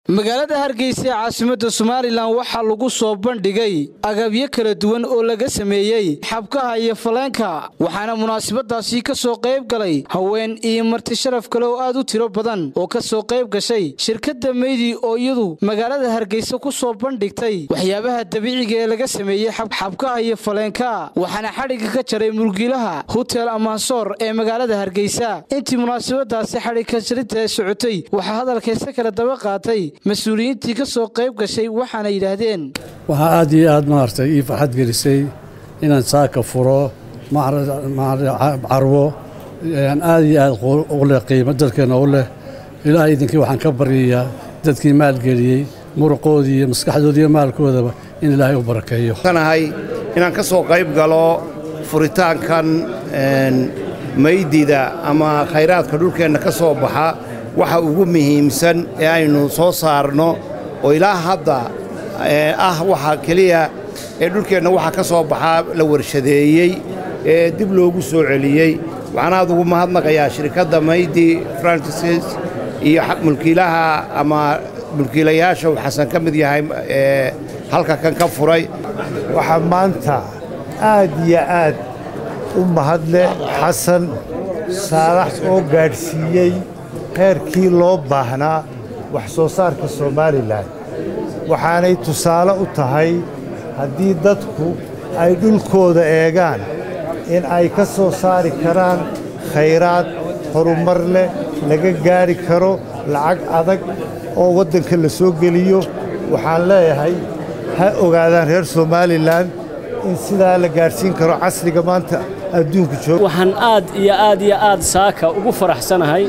magaalada Hargeysa caasimadda Soomaaliland waxa lagu soo bandhigay agabyo kala duwan oo laga sameeyay xabkaha iyo faleenka waxaana munaasabadaasi ka soo qayb galay haween iyo marti sharaf kale oo aad u tiro badan oo ka soo qayb gashay shirkadda Meedi oo iyadu magaalada Hargeysa ku soo bandhigtay waxyaabaha dabiiciga ee laga sameeyay xabkaha iyo faleenka waxaana xadhiga ka jaray mulkiilaha Hotel Amansor ee magaalada Hargeysa intii munaasabadaasi xadhiga ka jirtay socotay waxa hadalkiisa kala daba qaatay مسؤولينتي كسو قيب قشي وحنا يراهدين وها آدي آد مارتي إيف حد جلسي إن نساك فرو مع عروة يعني آدي آد أقول قيمة دلك أنا أقول إلى أيضا كي وحن كبرية دلك مال جري مرقودي مسكحدودي مال كذا إن الله يبارك فيه. أنا هاي إن كسو قيب قالوا فريتان كان ميدي ذا أما خيرات كدول كأن كسو بحا waxa ugu muhiimsan ee aynu soo saarno oo ilaa hadda waxa kaliya ee dhulkeena waxa ka soo baxaa la warshadeeyay ee dib loogu soo celiyay waxaan aad ugu mahadnaqayaa shirkadda Meedi Francis iyo mulkiilaha ama mulkiilayaasha Xasan ka mid yahay halka kan ka furay waxa maanta aad iyo aad u mahadle Xasan Saalax oo gaarsiiyay heerkii loo baahnaa wax soo saarka Soomaaliland waxaanay tusaale u tahay haddii dadku ay dhulkooda eegaan in ay ka soo saari karaan khayraad horumar leh laga gaari karo lacag adag oo waddanka la soo geliyo waxaan leeyahay ha ogaadaan reer Soomaaliland in sidaa la gaarsiin karo casriga maanta adduunka jooga waxaan aad saaka ugu faraxsanahay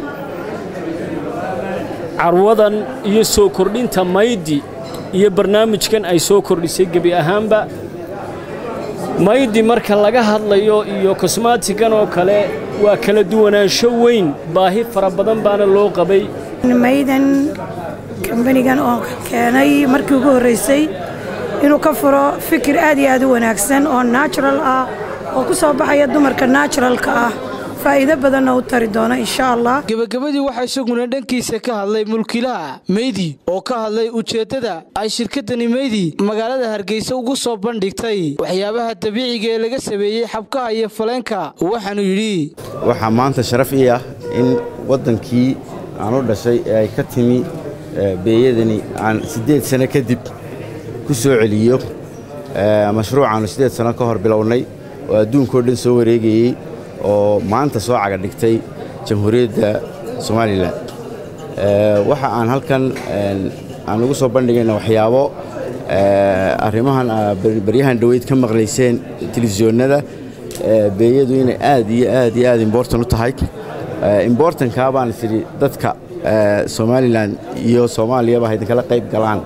carwadan iyo soo kordhinta Meedi iyo barnaamijkan ay soo kordhisay gabi ahaanba Meedi marka laga hadlayo iyo cosmetics oo kale waa kala duwanaansho weyn baahi fara badan baana loo qabay Meedan company-gan oo keenay markii ugu horeysay inuu ka furo fikir aad iyo aad u wanaagsan oo natural ah oo ku soo baxaya dumarka naturalka ah faa'iido badan oo tari doona insha Allah gabagabadii waxa isaguna dhankiisa ka hadlay mulkiilaha Meedi oo ka hadlay ujeedada ay shirkadani Meedi magaalada Hargeysa ugu soo bandhigtay waxyaabaha dabiiciga ee laga sameeyay xabkaha iyo faleenka waxaanu yiri waxa maanta sharaf ah in wadankii aan u dhashay ay ka timi beeyadani aan 8 sano kadib ku soo celiyo mashruucan 8 sano ka hor bilownay oo adduunka oo dhan soo wareegayay oo maanta soo caga dhigtay jamhuuriyadda Soomaaliland waxa aan halkan aan ugu soo bandhigayna waxyaabo arrimahan baryahan dhaweyd ka maqlayseen telefisyoonada beeyadu inay aad important u tahay important ka baan sidii dadka Soomaaliland iyo Soomaaliya baa idin kala qayb galaan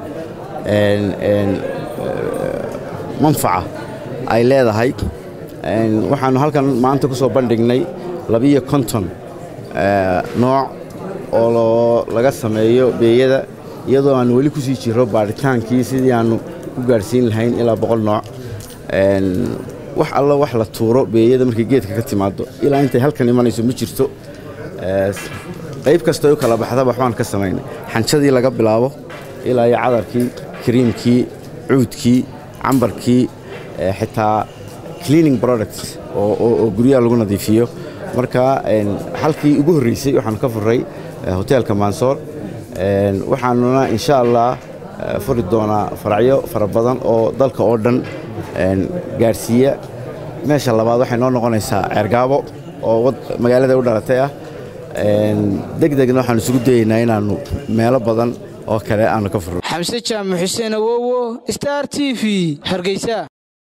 manfaca ay leedahay waxaan halkan maanta ku soo bandhignay 250 nooc oo laga sameeyo beeyada iyadoo aan wali ku sii jiro baaritaankii sidii aan ku gaarsiin lahayn ilaa 100 nooc wax alla wax la tuuro beeyada markii geedka ka timaado ilaa intay halkan imanayso ma jirto qayb kasta oo kala baxda waxaan ka sameeynay xanjadii laga bilaabo ilaa cadarkii creamkii cuudkii cambarkii xitaa cleaning products oo guriga lagu nadiifiyo marka halkii ugu horeysay waxaan ka furay Hotel Amansor waxaanuna insha Allah furi doonaa faracyo fara badan oo dalka oo dhan gaarsiiya meesha labaad waxay noo noqonaysaa Ceergaabo oo magaalada u dhalatay degdegna waxaan isugu dayaynaa inaanu meelo badan oo kale aan ka furo Xamse Jaamac Xuseen Awowo Star TV Hargeysa